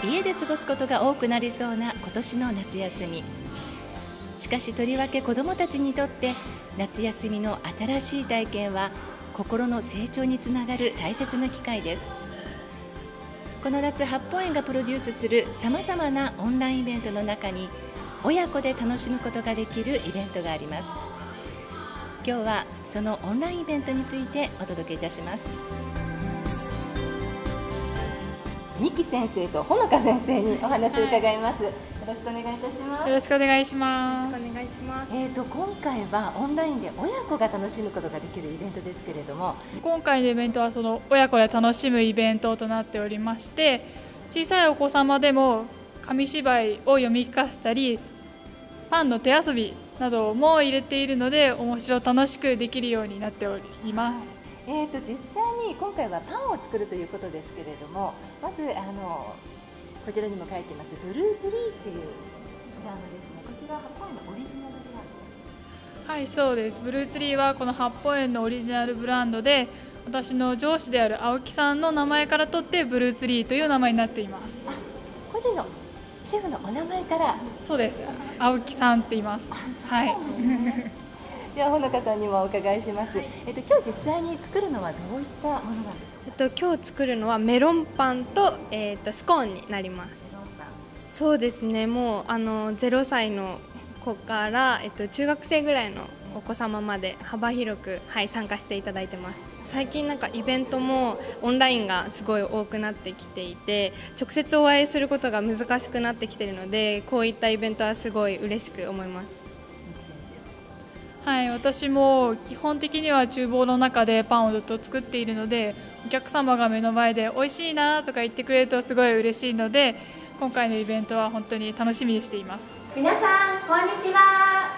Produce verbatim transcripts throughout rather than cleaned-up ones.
家で過ごすことが多くなりそうな今年の夏休み。しかしとりわけ子どもたちにとって夏休みの新しい体験は心の成長につながる大切な機会です。この夏、八芳園がプロデュースするさまざまなオンラインイベントの中に親子で楽しむことができるイベントがあります。今日はそのオンラインイベントについてお届けいたします。三木先生とほのか先生にお話を伺います、はい、よろしくお願いいたします。 よろしくお願いします。 よろしくお願いします。 えーと今回はオンラインで親子が楽しむことができるイベントですけれども、 今回のイベントはその親子で楽しむイベントとなっておりまして、小さいお子様でも紙芝居を読み聞かせたりパンの手遊びなども入れているので、面白楽しくできるようになっております。 えーと実際に今回はパンを作るということですけれども、まずあのこちらにも書いていますブルーツリーっていうブランドですね。こちらは八芳園のオリジナルブランド。 はい、そうです。ブルーツリーはこの八芳園のオリジナルブランドで、私の上司である青木さんの名前から取ってブルーツリーという名前になっています。 あ、個人のシェフのお名前から。 そうです。青木さんって言います。はい。 ではほのかさんにもお伺いします。えっと今日実際に作るのはどういったものなんですか。 えっと今日作るのはメロンパンとえっとスコーンになります。そうですね。もうあのゼロさいの子からえっと中学生ぐらいのお子様まで幅広くはい参加していただいてます。最近なんかイベントもオンラインがすごい多くなってきていて、直接お会いすることが難しくなってきているので、こういったイベントはすごい嬉しく思います。 はい、私も基本的には厨房の中でパンをずっと作っているので、お客様が目の前で美味しいなとか言ってくれるとすごい嬉しいので、今回のイベントは本当に楽しみにしています。 皆さんこんにちは。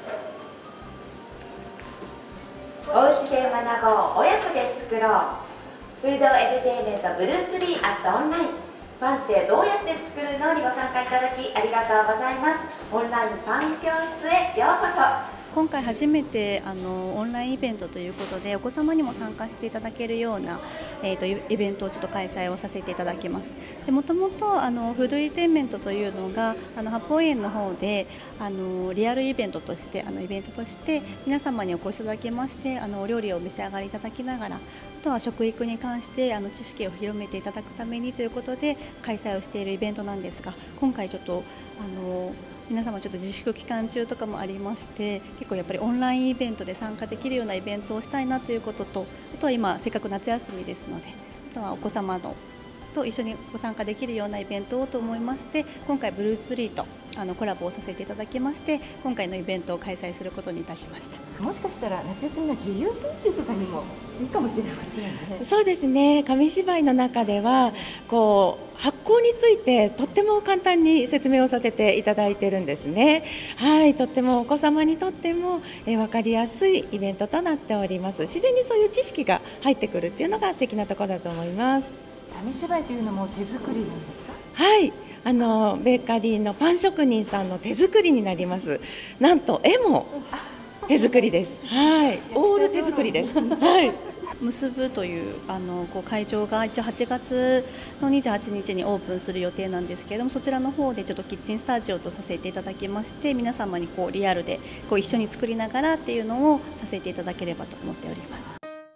おうちで学ぼう、親子で作ろう、フードエデュテイメントブルーツリーアットオンライン。パンってどうやって作るのにご参加いただきありがとうございます。オンラインパン教室へようこそ。 今回初めてあのオンラインイベントということで、お子様にも参加していただけるような、えー、とイベントをちょっと開催をさせていただきます。でもともとあのフードエンターテインメントというのがあの八芳園の方であのリアルイベントとしてあのイベントとして皆様にお越しいただきまして、あのお料理をお召し上がりいただきながら、あとは食育に関してあの知識を広めていただくためにということで開催をしているイベントなんですが、今回ちょっとあの皆様ちょっと自粛期間中とかもありまして、結構やっぱりオンラインイベントで参加できるようなイベントをしたいなということと、あとは今せっかく夏休みですので、あとはお子様のと一緒にご参加できるようなイベントをと思いまして、今回ブルーツリーとあのコラボをさせていただきまして、今回のイベントを開催することにいたしました。 もしかしたら夏休みの自由研究とかにもいいかもしれませんね。 そうですね。紙芝居の中ではこう発酵についてとっても簡単に説明をさせていただいているんですね。はい、とってもお子様にとってもえ分かりやすいイベントとなっております。自然にそういう知識が入ってくるっていうのが素敵なところだと思います。 紙芝居というのも手作りなんですか。 はい、あのベーカリーのパン職人さんの手作りになります。なんと絵も手作りです。はい、オール手作りです。はい。 結ぶというあのこう会場が一応はちがつのにじゅうはちにちにオープンする予定なんですけれども、そちらの方でちょっとキッチンスタジオとさせていただきまして、皆様にこうリアルでこう一緒に作りながらっていうのをさせていただければと思っております。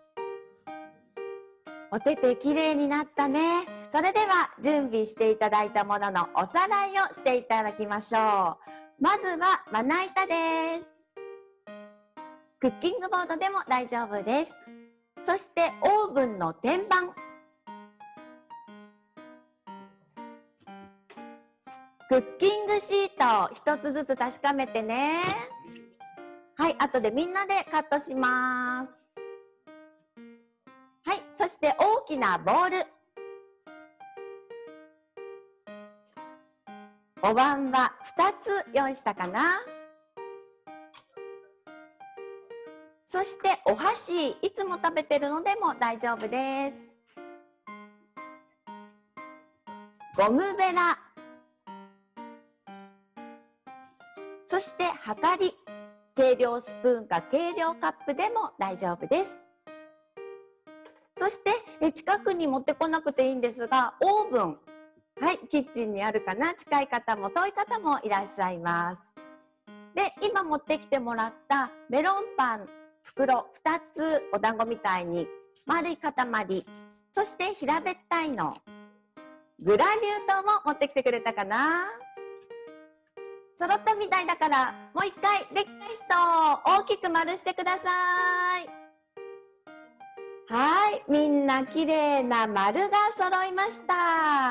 お手手きれいになったね。それでは準備していただいたもののおさらいをしていただきましょう。まずはまな板です。クッキングボードでも大丈夫です。そしてオーブンの天板、クッキングシートを一つずつ確かめてね。はい、後でみんなでカットします。はい、そして大きなボウル、お椀はふたつ用意したかな。そしてお箸、いつも食べてるのでも大丈夫です。ゴムベラ、そしてはかり、計量スプーンか計量カップでも大丈夫です。そして近くに持ってこなくていいんですが、オーブン、 はい、キッチンにあるかな、近い方も遠い方もいらっしゃいます。で、今持ってきてもらったメロンパン袋ふたつ、お団子みたいに丸い塊、そして平べったいのグラニュー糖も持ってきてくれたかな。揃ったみたいだから、もう一回できた人大きく丸してください。はい、みんな綺麗な丸が揃いました。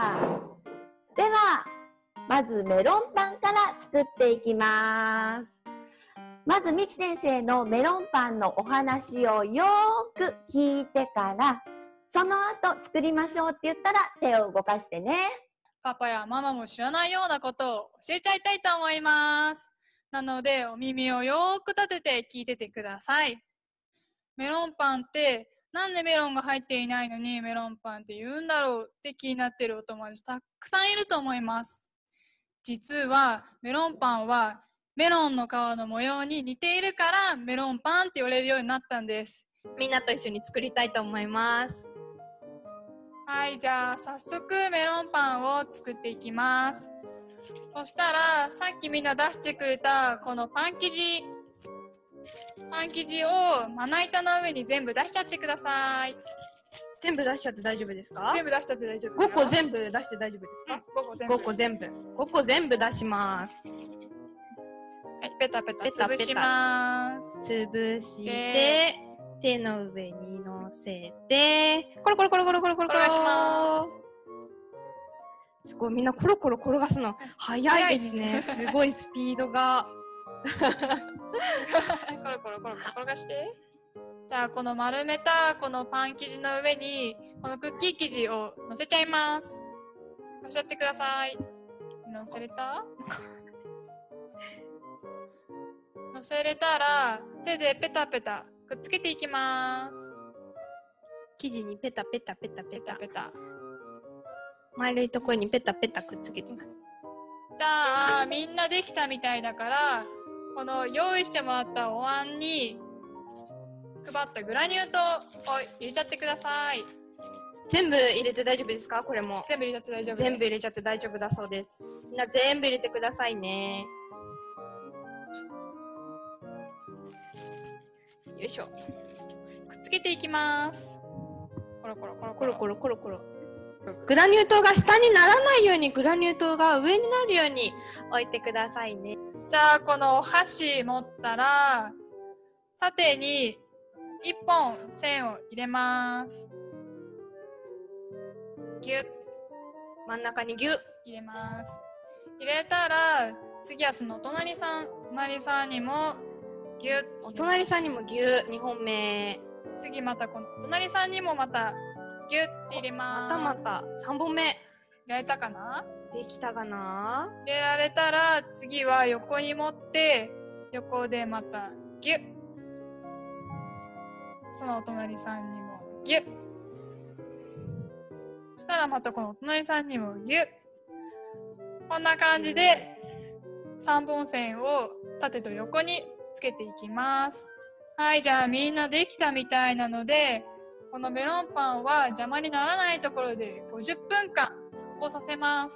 ではまずメロンパンから作っていきます。まずみち先生のメロンパンのお話をよーく聞いてから、その後作りましょうって言ったら手を動かしてね。 パパやママも知らないようなことを教えちゃいたいと思います。なのでお耳をよーく立てて聞いててください。メロンパンってなんでメロンが入っていないのにメロンパンって言うんだろうって気になってるお友達たくさんいると思います。実はメロンパンはメロンの皮の模様に似ているからメロンパンって言われるようになったんです。 みんなと一緒に作りたいと思います。 はい、じゃあ早速メロンパンを作っていきます。そしたらさっきみんな出してくれたこのパン生地パン生地をまな板の上に全部出しちゃってください。 全部出しちゃって大丈夫ですか？ 全部出しちゃって大丈夫ごこ全部出して大丈夫ですか？ ごこ全部。 ごこ全部。ごこ全部出します。 はい、ペタペタ潰します。 潰して手の上に乗せてコロコロコロコロコロコロ転がします。 すごい、みんなコロコロ転がすの早いですね。すごいスピードが。 コロコロコロコロ転がして。じゃあこの丸めたこのパン生地の上にこのクッキー生地を乗せちゃいます。乗せちゃってください。乗せれた？乗せれたら手でペタペタくっつけていきます。 生地にペタペタペタペタペタ丸いところにペタペタくっつけてます。 じゃあみんなできたみたいだから、この用意してもらったお椀に配ったグラニュー糖を入れちゃってください。 全部入れて大丈夫ですか？これも全部入れちゃって大丈夫です。 全部入れちゃって大丈夫だそうです。みんな全部入れてくださいね。よいしょ。 くっつけていきます。コロコロコロコロコロコロコロ。グラニュー糖が下にならないように、グラニュー糖が上になるように置いてくださいね。 じゃあこの箸持ったら縦にいっぽん線を入れます。ギュッ、 真ん中にギュッ入れます。入れたら次はそのお隣さんお隣さんにもギュッ、 お隣さんにもギュッ、にほんめ。 次またこのお隣さんにもまたギュッって入れます。 またまたさんぼんめ。 入れられたかな？ できたかな？ 入れられたら次は横に持って横でまたギュッ、そのお隣さんにもギュッ、そしたらまたこのお隣さんにもギュッ、こんな感じでさんぼん線を縦と横につけていきます。はい、じゃあみんなできたみたいなので、このメロンパンは邪魔にならないところでごじゅっぷんかん発酵させます。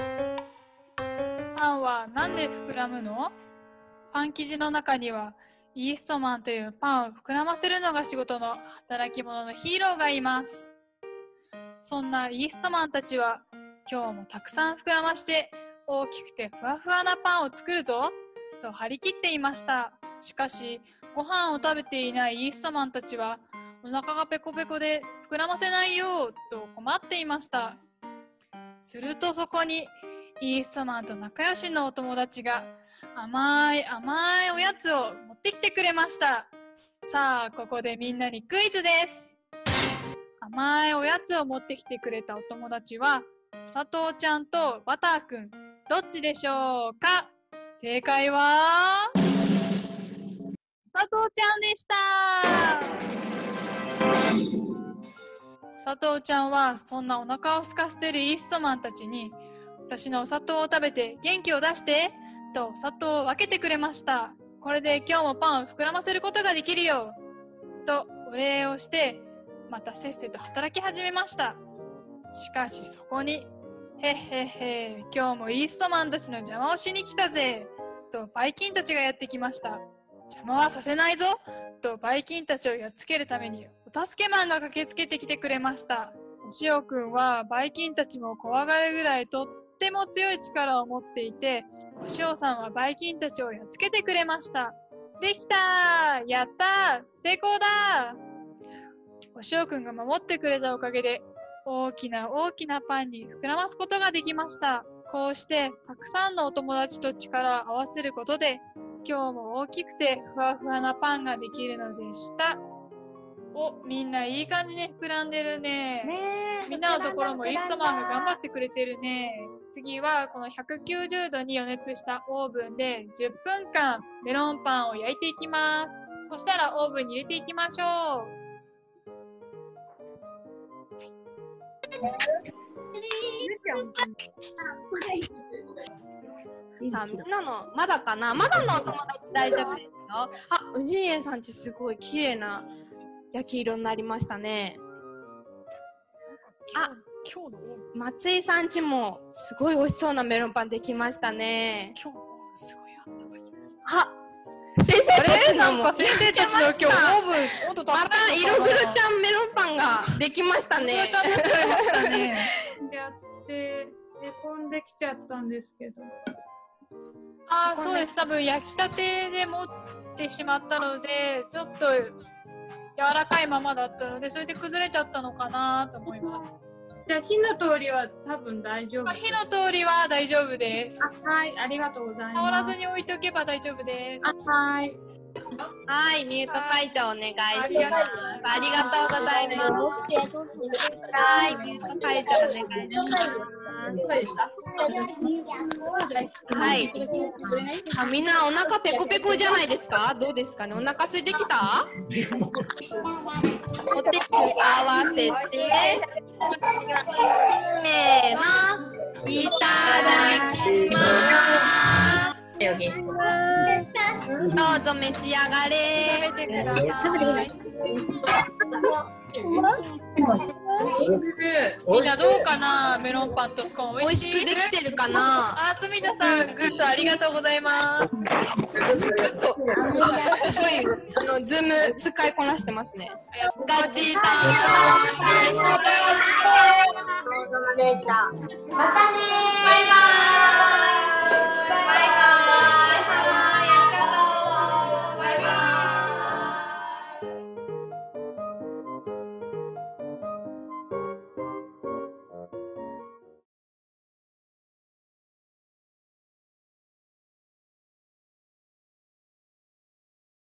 パンはなんで膨らむの？パン生地の中にはイーストマンというパンを膨らませるのが仕事の働き者のヒーローがいます。そんなイーストマンたちは今日もたくさん膨らまして大きくてふわふわなパンを作るぞと張り切っていました。しかしご飯を食べていないイーストマンたちはお腹がペコペコで膨らませないよと困っていました。するとそこにイーストマンと仲良しのお友達が甘い甘いおやつを持ってきてくれました。さあここでみんなにクイズです。甘いおやつを持ってきてくれたお友達は佐藤ちゃんとバターくん、どっちでしょうか？正解は佐藤ちゃんでした。佐藤ちゃんはそんなお腹を空かせているイーストマンたちに、私のお砂糖を食べて元気を出してとお砂糖を分けてくれました。これで今日もパンを膨らませることができるよとお礼をして、またせっせと働き始めました。しかしそこにへっへっへ、今日もイーストマンたちの邪魔をしに来たぜとバイキンたちがやってきました。邪魔はさせないぞとバイキンたちをやっつけるためにお助けマンが駆けつけてきてくれました。おしおくんはバイキンたちも怖がるぐらいとっても強い力を持っていて、おしおさんはバイキンたちをやっつけてくれました。できたー、やったー、成功だー。おしおくんが守ってくれたおかげで大きな大きなパンに膨らますことができました。こうしてたくさんのお友達と力を合わせることで、今日も大きくてふわふわなパンができるのでした。お、みんないい感じに膨らんでるね。 ねみんなのところもイーストマンが頑張ってくれてるね。次はこのひゃくきゅうじゅうどに予熱したオーブンでじゅっぷんかんメロンパンを焼いていきます。そしたらオーブンに入れていきましょう。 さあみんなのまだかな、まだのお友達大丈夫ですよ。あ、氏家さんちすごい綺麗な焼き色になりましたね。あ、 今日の松井さんちもすごい美味しそうなメロンパンできましたね。 今日すごいあったかい。 あ、先生たちのも先生たちの今日オーブン温度高い。 また色黒ちゃんメロンパンができましたね。 ちゃんとちゃいましたね。 やって寝込んできちゃったんですけど。 ああ、そうです。多分焼きたてで持ってしまったので、ちょっと柔らかいままだったので、それで崩れちゃったのかなと思います。 じゃあ火の通りは多分大丈夫。 火の通りは大丈夫です。 はい、ありがとうございます。 触らずに置いておけば大丈夫です。 はい。 はい、ミュート解除お願いします。ありがとうございます。はい、ミュート解除お願いします。はい。あ、みんなお腹ペコペコじゃないですか？どうですかね？お腹空いてきた？お手手合わせて、せーの、いただきます。どうぞ召し上がれ。 食べてください。みんなどうかな？メロンパンとスコーン美味しい？ 美味しくできてるかな？ あ、すみださん、グッドありがとうございます。 グッド。すごい、あの、ズーム使いこなしてますね。ガチさんでした。 またねー。バイバイ。